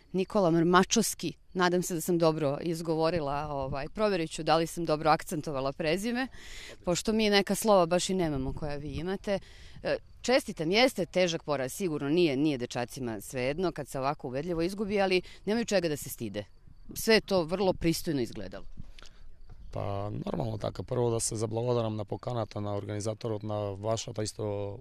Nikola Mačovski. Nadam se da sam dobro izgovorila, provjerit ću da li sam dobro akcentovala prezime, pošto mi neka slova baš i nemamo koja vi imate. Čestitam, jeste težak poraz, sigurno nije dečacima svejedno kad se ovako uvedljivo izgubi, ali nemaju čega da se stide. Sve je to vrlo pristojno izgledalo. Па нормално така, прво да се заблагодарам на поканата на организаторот на вашата исто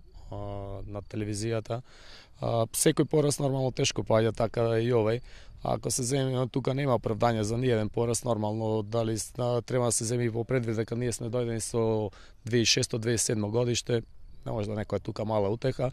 на телевизијата. Секој пораз нормално тешко паѓа, така и овој. Ако се земе, тука нема оправдање за ниеден пораз, нормално дали треба да се земи во предвид дека ние сме дојдени со 2006-2007 годиште, не може да некоја тука мала утеха.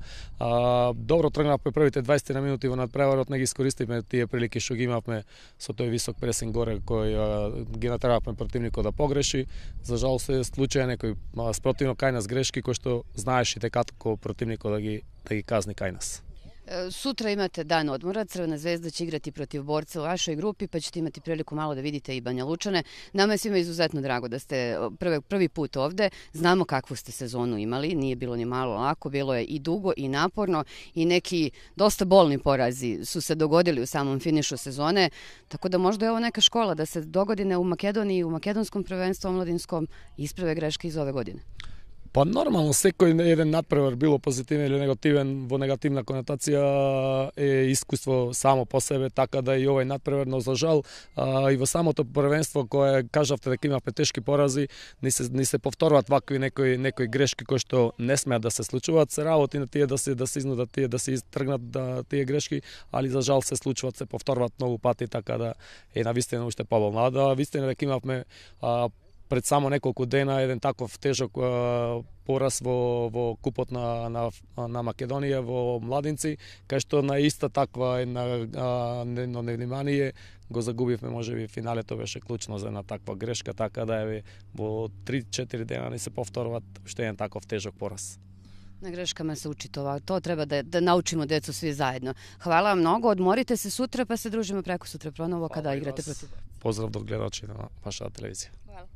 Добро тргнавме првите 20 минути во надпреварот, не ги искористивме тие прилики што ги имавме со тој висок пресинг горе кој ги натеравме противникот да погреши. За жал се случаја некој спротивно кај нас грешки кои што знаеш и како противникот да ги казни кај нас. Sutra imate dan odmora, Crvena zvezda će igrati protiv Borca u vašoj grupi, pa ćete imati priliku malo da vidite i Banja Lučane. Nama je svima izuzetno drago da ste prvi put ovde. Znamo kakvu ste sezonu imali, nije bilo ni malo lako, bilo je i dugo i naporno i neki dosta bolni porazi su se dogodili u samom finišu sezone, tako da možda je ovo neka škola da se dogodine u Makedoniji, u makedonskom prvenstvu omladinskom isprave greške iz ove godine. Па нормално секој еден надпревар, било позитивен или негативен, во негативна конотација е искуство само по себе, така да и овој надпревар, но за жал и во самото првенство кое кажавте дека имавме тешки порази, ни се повторуваат вакви некои грешки кои што не смеат да се случуваат, се работи на тие да се изнудат тие, да се изтргнат тие грешки, али за жал се случуваат, се повторуваат многу пати, така да е навистина уште поболна. Да вистина дека имавме пред само неколку дена еден таков тежок пораз во купот на Македонија во младинци, кај што на иста таква една невнимание го загубивме, можеби финалето беше клучно за една таква грешка, така да е во 3-4 дена не се повторуваат уште еден таков тежок пораз. Na greškama se uči to treba da naučimo decu svi zajedno. Hvala vam mnogo, odmorite se sutra pa se družimo preko sutra ponovo kada igrate protiv. Pozdrav do gledača na vaša televizija. Hvala.